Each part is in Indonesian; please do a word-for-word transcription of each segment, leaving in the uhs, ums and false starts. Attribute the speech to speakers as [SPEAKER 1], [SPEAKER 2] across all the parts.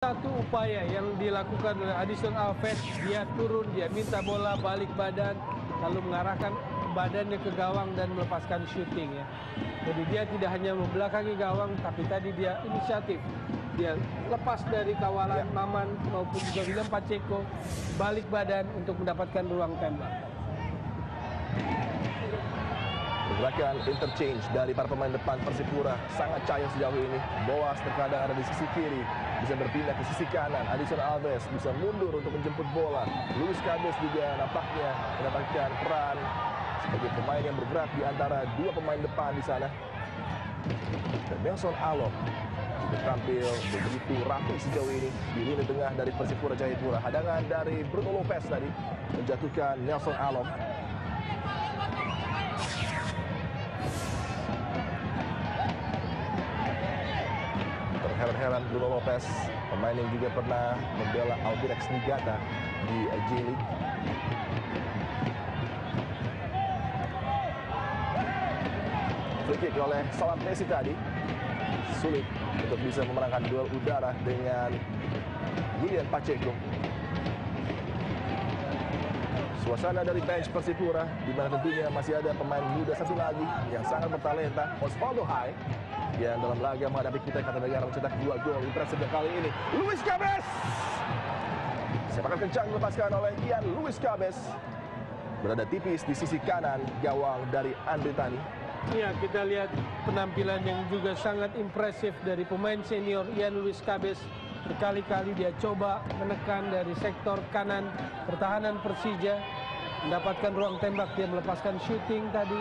[SPEAKER 1] Satu upaya yang dilakukan oleh Addison Alves, dia turun, dia minta bola, balik badan, lalu mengarahkan badannya ke gawang dan melepaskan shooting ya. Jadi dia tidak hanya membelakangi gawang, tapi tadi dia inisiatif. Dia lepas dari kawalan ya. Maman maupun juga William Pacheco, balik badan untuk mendapatkan ruang tembak.
[SPEAKER 2] Pergerakan interchange dari para pemain depan Persipura sangat cair sejauh ini. Boas terkadang ada di sisi kiri, bisa berpindah ke sisi kanan. Addison Alves bisa mundur untuk menjemput bola. Luis Cabez juga nampaknya mendapatkan peran sebagai pemain yang bergerak di antara dua pemain depan di sana. Dan Nelson Alom juga tampil begitu rapi sejauh ini di lini tengah dari Persipura Jayapura. Hadangan dari Bruno Lopez tadi menjatuhkan Nelson Alom. Heran-heran Bruno Lopez, pemain yang juga pernah membela Albirex Niigata di J-League. Free kick oleh Salam Messi tadi. Sulit untuk bisa memenangkan duel udara dengan William Pacheco. Suasana dari bench Persipura, di mana tentunya masih ada pemain muda satu lagi yang sangat bertalenta, Osvaldo Hai, yang dalam laga menghadapi Kutai Kartanegara mencetak dua gol impresif kali ini. Luis Cabez, sepakan kencang dilepaskan oleh Ian Luis Cabez, berada tipis di sisi kanan gawang dari Andre Tani.
[SPEAKER 1] Ya, kita lihat penampilan yang juga sangat impresif dari pemain senior Ian Luis Cabez. Berkali-kali dia coba menekan dari sektor kanan pertahanan Persija, mendapatkan ruang tembak, dia melepaskan shooting tadi.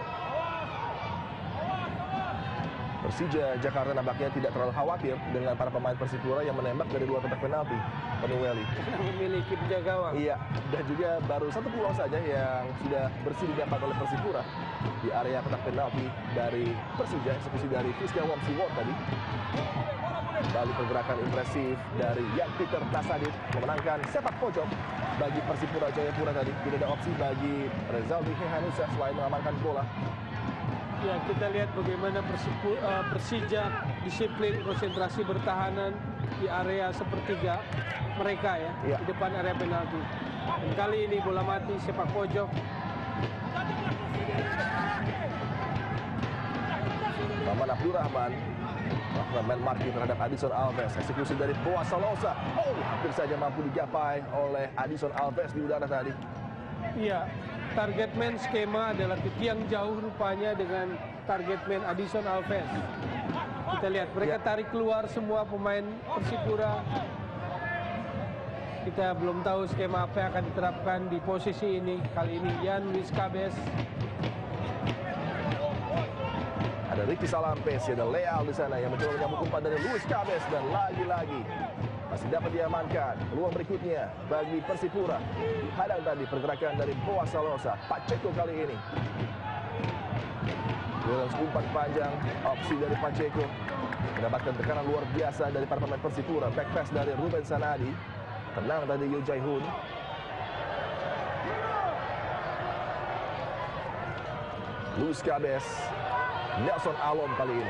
[SPEAKER 2] Persija Jakarta nampaknya tidak terlalu khawatir dengan para pemain Persipura yang menembak dari luar kotak penalti. Penueli
[SPEAKER 1] memiliki penjaga gawang.
[SPEAKER 2] Iya, dan juga baru satu peluang saja yang sudah bersih didapat oleh Persipura di area kotak penalti dari Persija, eksekusi dari Fiska Wamsiwor tadi. Kembali pergerakan impresif dari Jan Peter Nasadit memenangkan sepak pojok bagi Persipura Jayapura tadi. Tidak ada opsi bagi Rezaldi Hehanusa selain mengamankan bola.
[SPEAKER 1] Ya, kita lihat bagaimana Persipura, uh, Persija disiplin konsentrasi bertahanan di area sepertiga mereka ya, ya, di depan area penalti. Dan kali ini bola mati sepak pojok.
[SPEAKER 2] Maman Abdurrahman melakukan man marking terhadap Addison Alves. Eksekusi dari Boas Salosa. Oh, hampir saja mampu digapai oleh Addison Alves di udara tadi.
[SPEAKER 1] Iya, target man skema adalah ke tiang jauh rupanya dengan target man Addison Alves. Kita lihat mereka ya. Tarik keluar semua pemain Persipura. Kita belum tahu skema apa yang akan diterapkan di posisi ini. Kali ini Ian Luis Cabez.
[SPEAKER 2] Ada Ricky Salampes, ada Leal di sana yang mencoba menyambut umpan dari Luis Cabez, dan lagi-lagi masih dapat diamankan. Peluang berikutnya bagi Persipura. Hadang tadi pergerakan dari Boas Salosa. Pacheco kali ini. Dalam umpan panjang, opsi dari Pacheco mendapatkan tekanan luar biasa dari para pemain Persipura. Back pass dari Ruben Sanadi. Tenang tadi Yo Jae Hoon. Luis Cabez. Nelson Alom kali ini.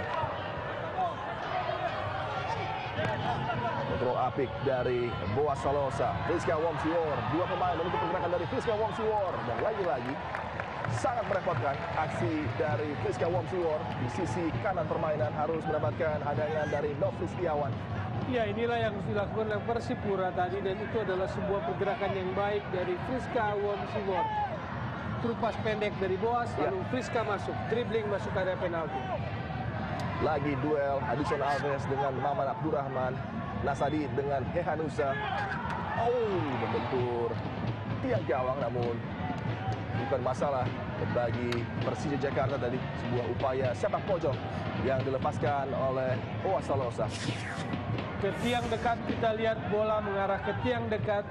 [SPEAKER 2] Kontrol apik dari Boas Salosa. Fiska Wamsiwor. Dua pemain menutup pergerakan dari Fiska Wamsiwor. Dan lagi-lagi sangat merepotkan aksi dari Fiska Wamsiwor. Di sisi kanan permainan harus mendapatkan hadangan dari Nofri Setiawan.
[SPEAKER 1] Ya, inilah yang dilakukan oleh Persipura tadi, dan itu adalah sebuah pergerakan yang baik dari Fiska Wamsiwor. Pas pendek dari Boas, ya. Lalu Fiska masuk, dribbling masuk area penalti.
[SPEAKER 2] Lagi duel Addison Alves dengan Maman Abdurrahman, Nasadi dengan Hehanusa. Oh, membentur tiang gawang, namun bukan masalah bagi Persija Jakarta tadi. Sebuah upaya sepak pojok yang dilepaskan oleh Boas Salosa.
[SPEAKER 1] Ke tiang dekat, kita lihat bola mengarah ke tiang dekat.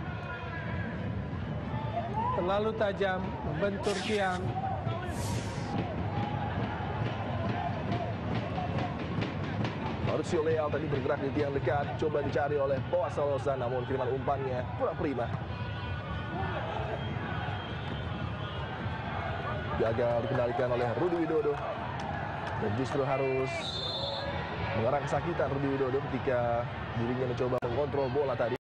[SPEAKER 1] Terlalu tajam, membentur tiang.
[SPEAKER 2] Mauricio Leal tadi bergerak di tiang dekat, coba dicari oleh Boas Salosa, namun kiriman umpannya kurang prima. Gagal dikendalikan oleh Rudi Widodo, dan justru harus mengarang kesakitan Rudi Widodo ketika Dirinya mencoba mengontrol bola tadi.